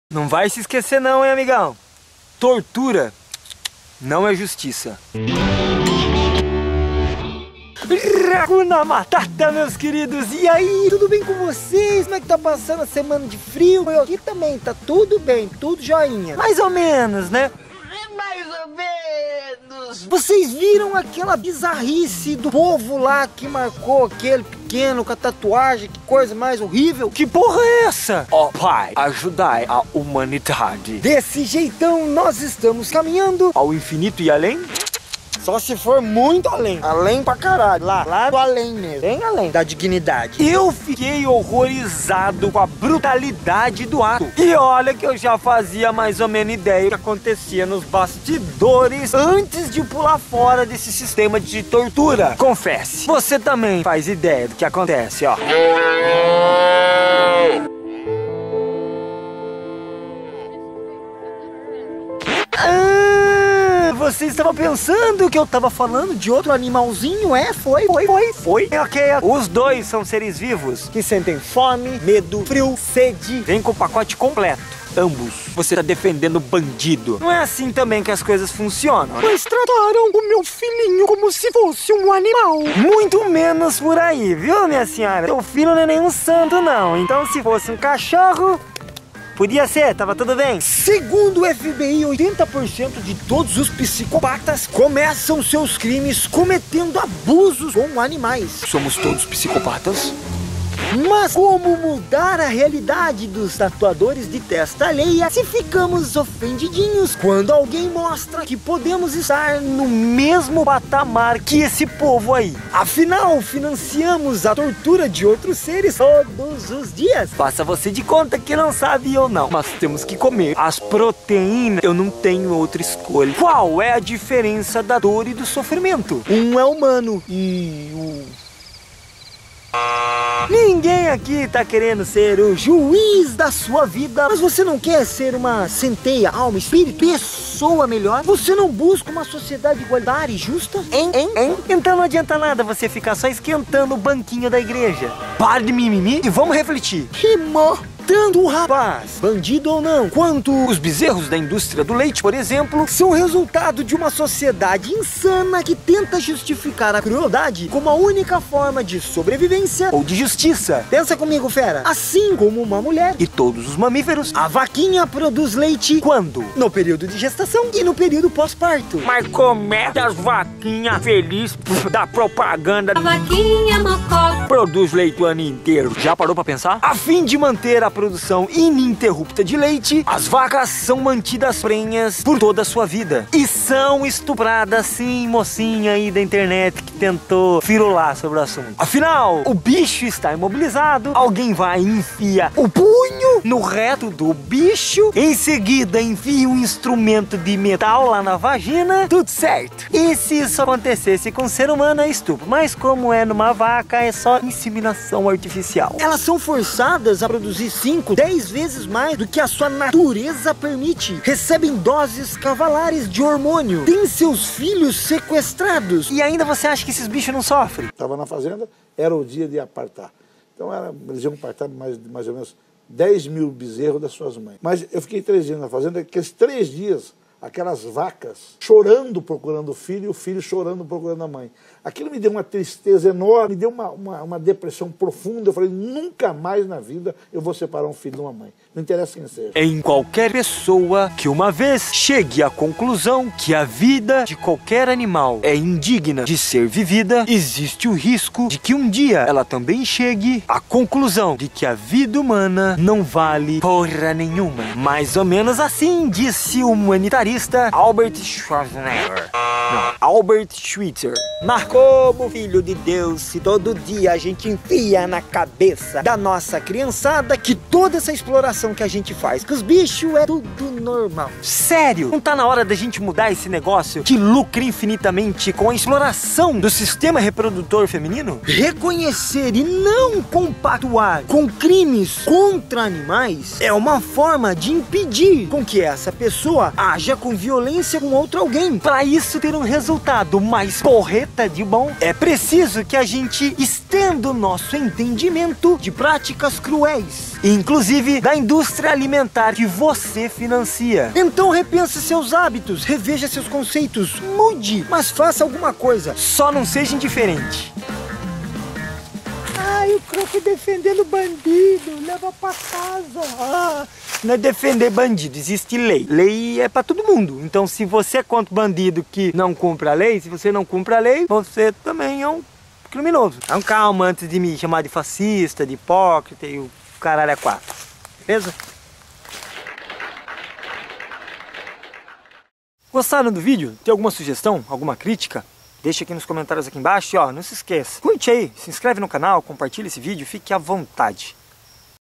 Não vai se esquecer não, hein, amigão? Tortura não é justiça. Hakuna Matata, meus queridos. E aí, tudo bem com vocês? Como é que tá passando a semana de frio? Eu aqui também, tá tudo bem, tudo joinha. Mais ou menos, né? Mais ou menos. Vocês viram aquela bizarrice do povo lá que marcou aquele pequeno com a tatuagem? Que coisa mais horrível. Que porra é essa? Ó, Pai, ajudai a humanidade. Desse jeitão, nós estamos caminhando ao infinito e além. Só se for muito além. Além pra caralho. Lá do além mesmo. Bem além da dignidade. Eu fiquei horrorizado com a brutalidade do ato. E olha que eu já fazia mais ou menos ideia do que acontecia nos bastidores antes de pular fora desse sistema de tortura. Confesse, você também faz ideia do que acontece, ó. Vocês estavam pensando que eu tava falando de outro animalzinho? É, foi. Ok, os dois são seres vivos que sentem fome, medo, frio, sede. Vem com o pacote completo. Ambos. Você tá defendendo bandido. Não é assim também que as coisas funcionam, né? Mas trataram o meu filhinho como se fosse um animal. Muito menos por aí, viu, minha senhora? Seu filho não é nenhum santo, não. Então, se fosse um cachorro... podia ser, tava tudo bem. Segundo o FBI, 80% de todos os psicopatas começam seus crimes cometendo abusos com animais. Somos todos psicopatas? Mas como mudar a realidade dos tatuadores de testa alheia se ficamos ofendidinhos quando alguém mostra que podemos estar no mesmo patamar que esse povo aí? Afinal, financiamos a tortura de outros seres todos os dias. Faça você de conta que não sabe ou não, mas temos que comer as proteínas. Eu não tenho outra escolha. Qual é a diferença da dor e do sofrimento? Um é humano e o... Ninguém aqui tá querendo ser o juiz da sua vida, mas você não quer ser uma centelha, alma, espírito, pessoa melhor? Você não busca uma sociedade igualitária e justa? Hein? Então não adianta nada você ficar só esquentando o banquinho da igreja. Pare de mimimi e vamos refletir. Rimou. Tanto o rapaz, bandido ou não, quanto os bezerros da indústria do leite, por exemplo, são resultado de uma sociedade insana que tenta justificar a crueldade como a única forma de sobrevivência ou de justiça. Pensa comigo, fera. Assim como uma mulher e todos os mamíferos, a vaquinha produz leite quando? No período de gestação e no período pós-parto. Mas como é que as vaquinhas felizes da propaganda a vaquinha mocó produz leite o ano inteiro? Já parou pra pensar? A fim de manter a produção ininterrupta de leite, as vacas são mantidas prenhas por toda a sua vida. E são estupradas, sim, mocinha aí da internet que tentou firular sobre o assunto. Afinal, o bicho está imobilizado, alguém vai e enfia o punho no reto do bicho, em seguida enfia um instrumento de metal lá na vagina, tudo certo. E se isso acontecesse com o ser humano é estupro, mas como é numa vaca é só inseminação artificial. Elas são forçadas a produzir 5, 10 vezes mais do que a sua natureza permite. Recebem doses cavalares de hormônio. Têm seus filhos sequestrados. E ainda você acha que esses bichos não sofrem? Estava na fazenda, era o dia de apartar. Então eles iam apartar mais ou menos 10 mil bezerros das suas mães. Mas eu fiquei 3 dias na fazenda, aqueles 3 dias, aquelas vacas chorando procurando o filho e o filho chorando procurando a mãe. Aquilo me deu uma tristeza enorme, me deu uma depressão profunda. Eu falei, nunca mais na vida eu vou separar um filho de uma mãe. Não interessa quem seja. Em qualquer pessoa que uma vez chegue à conclusão que a vida de qualquer animal é indigna de ser vivida, existe o risco de que um dia ela também chegue à conclusão de que a vida humana não vale porra nenhuma. Mais ou menos assim disse o humanitarista Albert Schweitzer. Não, Albert Schweitzer. Mas como filho de Deus, se todo dia a gente enfia na cabeça da nossa criançada que toda essa exploração que a gente faz com os bichos é tudo normal. Sério? Não tá na hora da gente mudar esse negócio que lucra infinitamente com a exploração do sistema reprodutor feminino? Reconhecer e não compactuar com crimes contra animais é uma forma de impedir com que essa pessoa haja com violência com outro alguém. Para isso ter um resultado mais porreta de de bom, é preciso que a gente estenda o nosso entendimento de práticas cruéis, inclusive da indústria alimentar que você financia. Então repense seus hábitos, reveja seus conceitos, mude, mas faça alguma coisa, só não seja indiferente. Ai, o Croco defendendo bandido, leva pra casa. Não é defender bandido, existe lei. Lei é pra todo mundo. Então se você é contra o bandido que não cumpre a lei, se você não cumpre a lei, você também é um criminoso. Então calma antes de me chamar de fascista, de hipócrita e o caralho é 4. Beleza? Gostaram do vídeo? Tem alguma sugestão? Alguma crítica? Deixa aqui nos comentários aqui embaixo e ó, não se esqueça. Curte aí, se inscreve no canal, compartilha esse vídeo, fique à vontade.